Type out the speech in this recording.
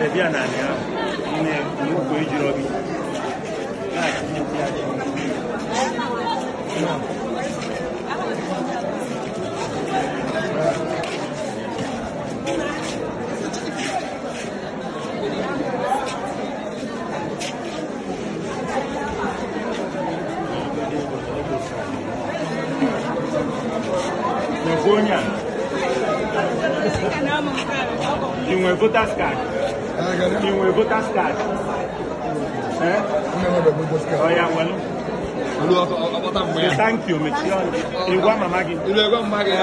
In a voter's card. In a voter's card. Oh, yeah, well. Thank you, Michelle. You want my Maggie? You want Maggie?